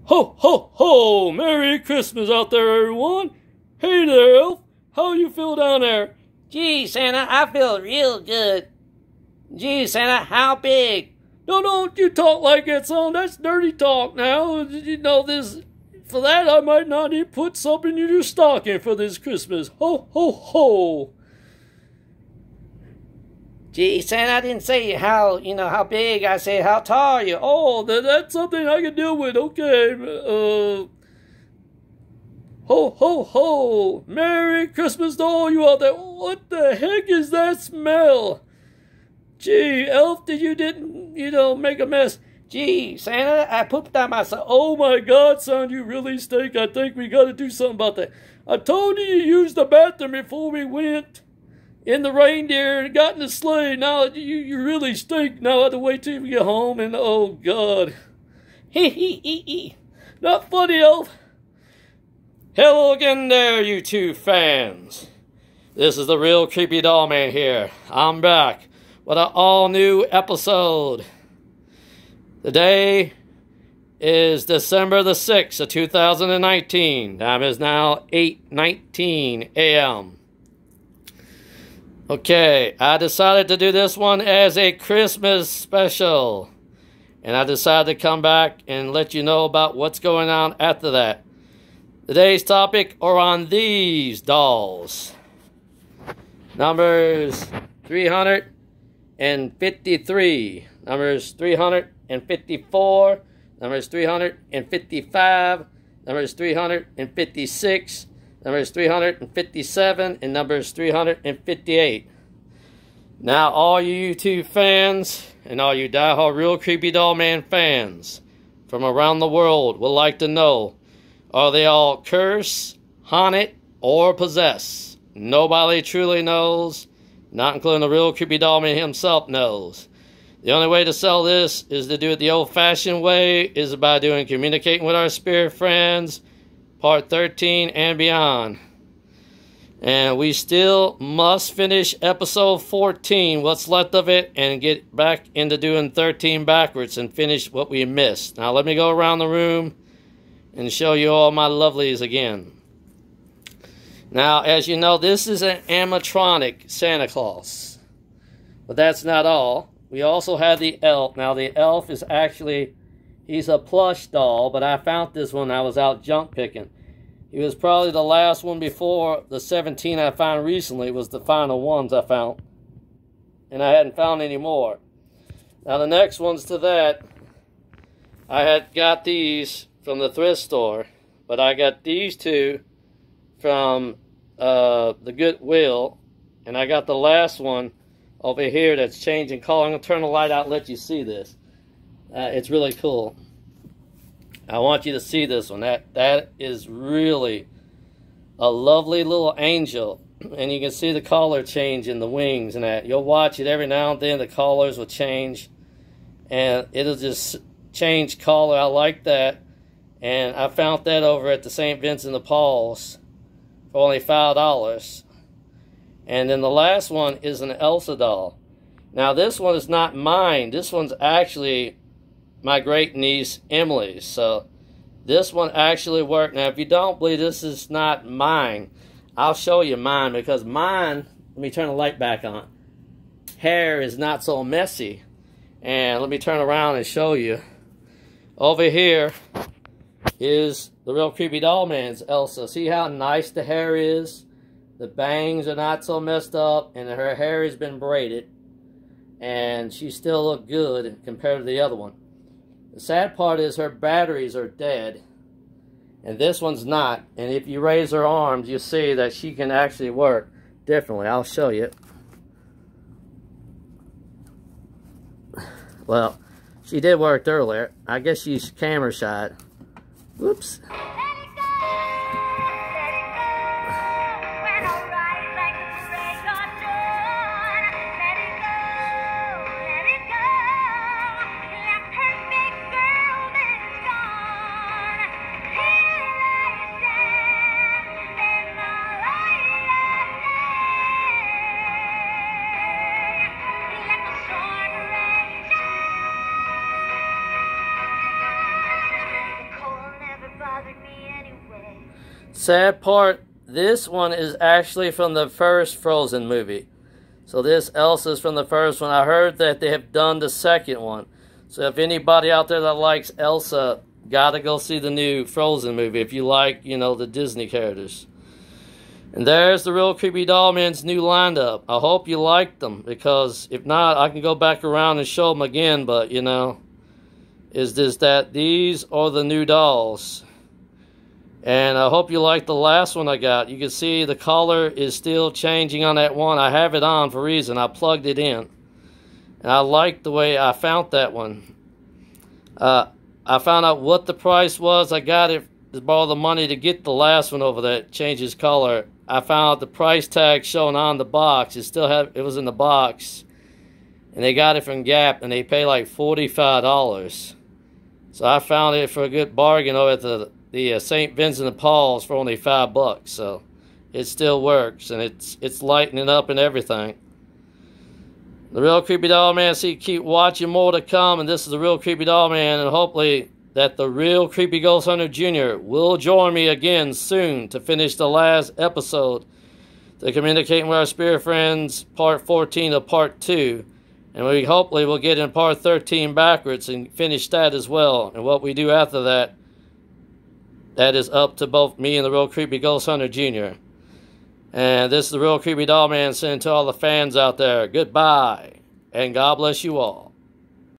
Ho, ho, ho! Merry Christmas out there, everyone! Hey there, Elf! How you feel down there? Gee, Santa, I feel real good. Gee, Santa, how big? No, don't you talk like that, son. That's dirty talk now. You know this. For that, I might not even put something in your stocking for this Christmas. Ho, ho, ho! Gee, Santa, I didn't say how big. I said, how tall are you? Oh, that's something I can deal with. Okay. Ho, ho, ho! Merry Christmas to all you out there. What the heck is that smell? Gee, Elf, didn't make a mess? Gee, Santa, I pooped on myself. Oh my God, son, you really stink. I think we got to do something about that. I told you use the bathroom before we went in the reindeer and got in the sleigh. Now you really stink. Now I have to wait till you get home and oh God. Hee hee hee hee. Not funny, Elf. Hello again there, you two fans. This is the Real Creepy Doll Man here. I'm back with an all-new episode. Today is December the 6th of 2019. Time is now 8:19 a.m. Okay, I decided to do this one as a Christmas special. And I decided to come back and let you know about what's going on after that. Today's topic are on these dolls. Numbers 353, numbers 354, numbers 355, numbers 356, numbers 357, and numbers 358. Now, all you YouTube fans and all you diehard Real Creepy Doll Man fans from around the world would like to know, are they all cursed, haunted, or possessed? Nobody truly knows, not including the Real Creepy Doll Man himself knows. The only way to sell this is to do it the old-fashioned way, is by doing Communicating with Our Spirit Friends, Part 13 and beyond. And we still must finish episode 14, what's left of it, and get back into doing 13 backwards and finish what we missed. Now let me go around the room and show you all my lovelies again. Now, as you know, this is an animatronic Santa Claus. But that's not all. We also have the elf. Now, the elf is actually, he's a plush doll, but I found this one when I was out junk picking. He was probably the last one before the 17 I found recently was the final ones I found. And I hadn't found any more. Now, the next ones to that, I had got these from the thrift store, but I got these two from the Goodwill, and I got the last one over here that's changing color. I'm going to turn the light out and let you see this. It's really cool. I want you to see this one. That is really a lovely little angel, and you can see the color change in the wings and that. You'll watch it every now and then. The colors will change, and it'll just change color. I like that. And I found that over at the St. Vincent de Paul's for only $5. And then the last one is an Elsa doll. Now this one is not mine. This one's actually my great niece Emily's. So this one actually worked. Now if you don't believe this is not mine, I'll show you mine, because mine, let me turn the light back on, hair is not so messy. And let me turn around and show you. Over here is the Real Creepy Doll Man's Elsa. See how nice the hair is? The bangs are not so messed up, and her hair has been braided, and she still looks good compared to the other one. The sad part is her batteries are dead, and this one's not. And if you raise her arms, you'll see that she can actually work differently. I'll show you. Well, she did work earlier. I guess she's camera shy. Whoops. Sad part, this one is actually from the first Frozen movie. So this Elsa is from the first one. I heard that they have done the second one. So if anybody out there that likes Elsa, gotta go see the new Frozen movie if you like, you know, the Disney characters. And there's the Real Creepy Doll Man's new lineup. I hope you liked them, because if not, I can go back around and show them again. But, you know, is this that these are the new dolls. And I hope you like the last one I got. You can see the color is still changing on that one. I have it on for a reason. I plugged it in. And I like the way I found that one. I found out what the price was. I got it to borrow the money to get the last one over that changes color. I found out the price tag showing on the box. It was in the box. And they got it from Gap, and they pay like $45. So I found it for a good bargain over at the St. Vincent de Paul's for only $5. So it still works, and it's lightening up and everything. The Real Creepy Doll Man, so you keep watching more to come, and this is the Real Creepy Doll Man, and hopefully that the Real Creepy Ghost Hunter Jr. will join me again soon to finish the last episode to Communicating with Our Spirit Friends, Part 14 of Part 2. And we hopefully will get in Part 13 backwards and finish that as well. And what we do after that, that is up to both me and the Real Creepy Ghost Hunter Jr. And this is the Real Creepy Doll Man saying to all the fans out there, goodbye, and God bless you all.